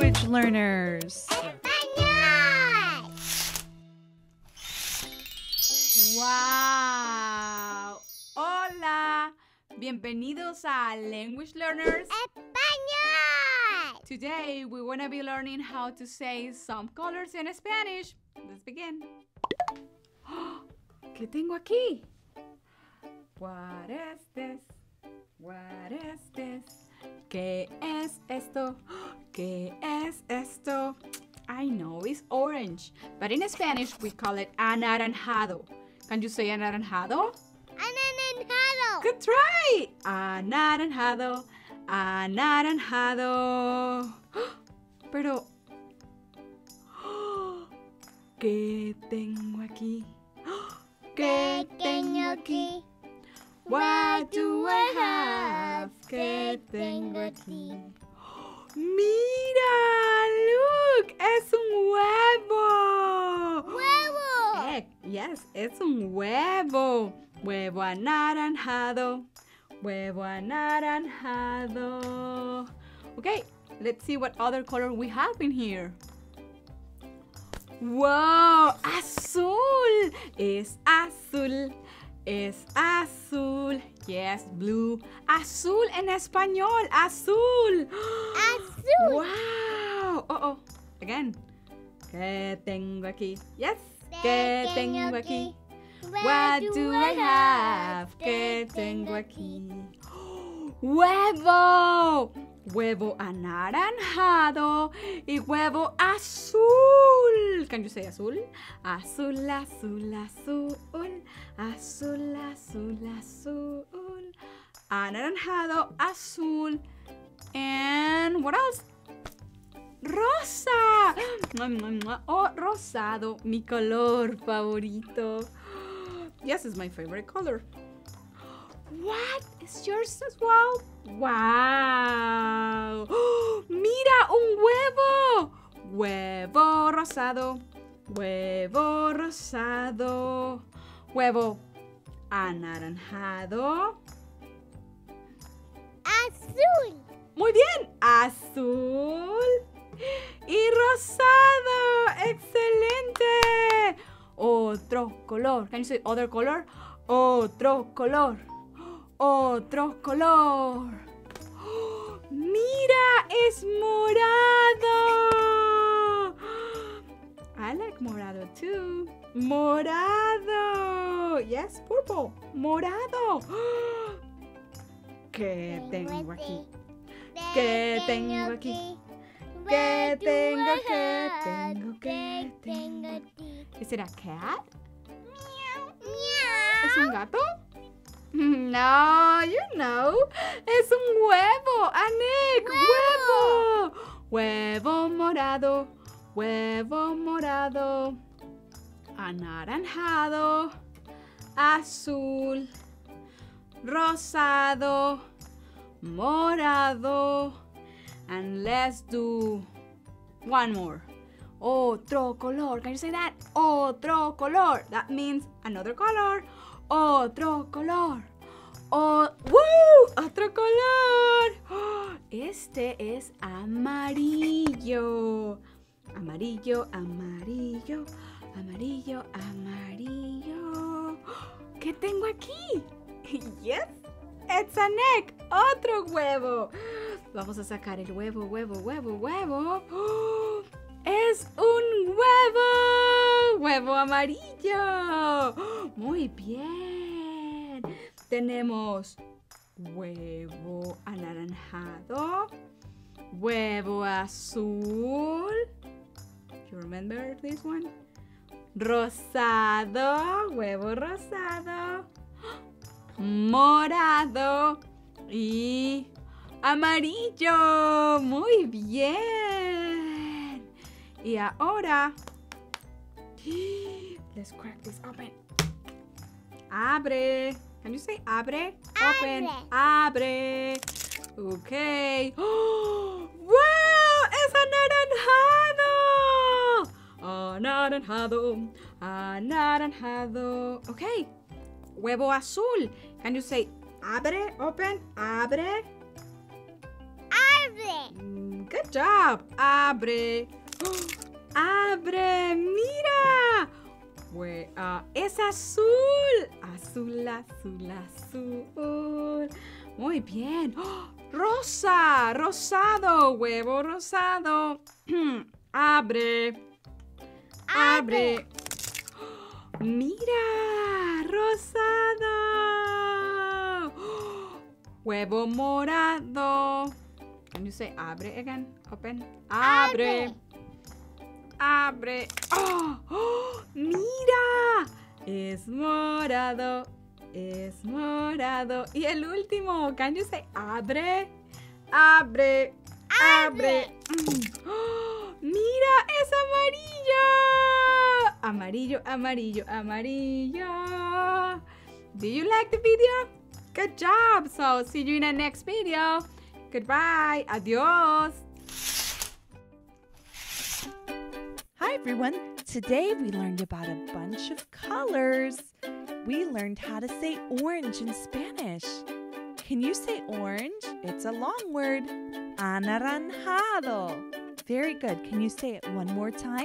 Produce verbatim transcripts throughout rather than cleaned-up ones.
language learners. ¡Español! ¡Wow! ¡Hola! Bienvenidos a Language Learners. ¡Español! Today we want to be learning how to say some colors in Spanish. Let's begin. ¿Qué tengo aquí? What is this? What is this? ¿Qué es esto? ¿Qué es esto? I know it's orange, but in Spanish we call it anaranjado. Can you say anaranjado? ¡Anaranjado! Good try! Anaranjado, anaranjado. Pero, ¿qué tengo aquí? ¿Qué tengo aquí? What do I have? ¿Qué tengo aquí? ¡Mira! ¡Look! ¡Es un huevo! ¡Huevo! Egg. Yes, es un huevo. Huevo anaranjado. Huevo anaranjado. Okay, let's see what other color we have in here. ¡Wow! ¡Azul! Es azul. Es azul. Yes, blue. Azul en español. Azul. ¡Azul! Wow. Oh, oh. Again. ¿Qué tengo aquí? Yes. ¿Qué tengo aquí? What do I have? ¿Qué tengo aquí? ¡Huevo! Huevo anaranjado y huevo azul. Can you say azul? Azul, azul, azul. Azul, azul, azul. Anaranjado, azul. And what else? Rosa. Oh, rosado, mi color favorito. Yes, it's my favorite color. What? Is yours as well? Wow. ¡Oh! Mira, un huevo. Huevo rosado. Huevo rosado. Huevo anaranjado. ¡Azul! Muy bien. Azul y rosado. ¡Excelente! Otro color. Can you say other color? Otro color. Otro color. ¡Oh! ¡Mira! ¡Es morado! I like morado too. ¡Morado! Yes, purple. ¡Morado! ¡Oh! ¿Qué tengo aquí? ¿Qué tengo aquí? ¿Qué tengo? ¿Qué tengo? ¿Qué tengo? ¿Es a cat? ¿Es un gato? No, you know. Es un huevo, Anik. Huevo. Huevo morado. Huevo morado. Anaranjado. Azul. Rosado. Morado. And let's do one more. Otro color. Can you say that? Otro color. That means another color. Otro color. Oh, ¡woo! Otro color. Oh, este es amarillo. Amarillo, amarillo, amarillo, amarillo. ¿Qué tengo aquí? Yes, it's an egg. Otro huevo. Vamos a sacar el huevo, huevo, huevo, huevo. Oh, es un huevo. Huevo amarillo. Muy bien. Tenemos huevo anaranjado, huevo azul. You remember this one? Rosado, huevo rosado, morado y amarillo. Muy bien. Y ahora, let's crack this open. Abre. Can you say abre? Open. Abre. Okay. ¡Oh! ¡Wow! ¡Es anaranjado! Anaranjado. Anaranjado. Okay. Huevo azul. Can you say abre? Open. Abre. Abre. Mm, good. job. Abre. Abre. Mira. Hue- ah, es azul. Azul, azul, azul. Muy bien. ¡Oh! Rosa. Rosado. Huevo rosado. Abre. Abre. ¡Oh! Mira. Rosado. ¡Oh! Huevo morado. Can you say abre again? Open. Abre. Abre. ¡Oh! ¡Oh! ¡Mira! Es morado. Es morado. Y el último. Can you say abre? Abre. Abre. Mm. ¡Oh! ¡Mira! Es amarillo. Amarillo, amarillo, amarillo. Do you like the video? Good job. So, see you in the next video. Goodbye. Adios. Hi everyone! Today we learned about a bunch of colors. We learned how to say orange in Spanish. Can you say orange? It's a long word. Anaranjado. Very good. Can you say it one more time?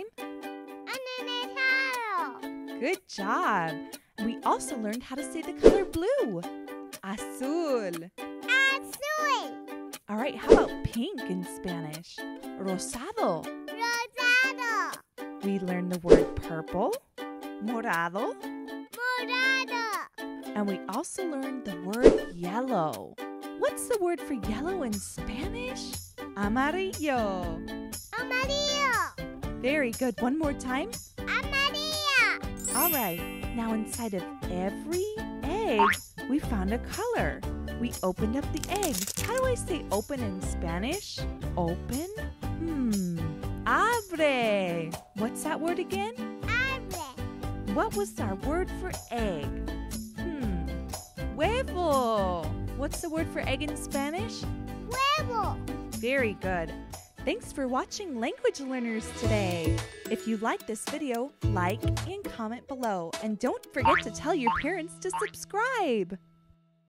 Anaranjado. Good job. We also learned how to say the color blue. Azul. Azul. All right, how about pink in Spanish? Rosado. Rosado. We learned the word purple. Morado. Morado. And we also learned the word yellow. What's the word for yellow in Spanish? Amarillo. Amarillo. Very good. One more time. Amarillo. All right. Now inside of every egg, we found a color. We opened up the egg. How do I say open in Spanish? Open? Hmm. Abre. What's that word again? Abre. What was our word for egg? Hmm. Huevo. What's the word for egg in Spanish? Huevo. Very good. Thanks for watching Language Learners today. If you like this video, like and comment below. And don't forget to tell your parents to subscribe.